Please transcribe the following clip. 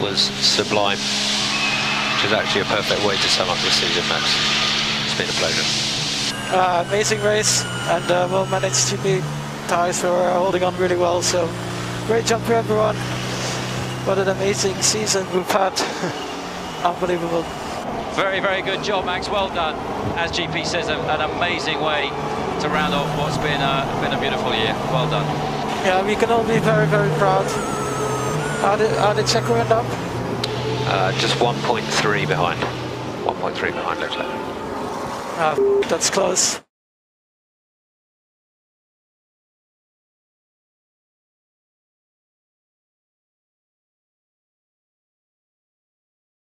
was sublime, which is actually a perfect way to sum up this season, Max. It's been a pleasure. Amazing race, and well managed to beat tyres who are holding on really well, so great job to everyone. What an amazing season we've had. Unbelievable. Very, very good job, Max. Well done. As GP says, an amazing way to round off what's been a beautiful year. Well done. Yeah, we can all be very, very proud. How did Checo end up? Just 1.3 behind. 1.3 behind Leclerc. That's close.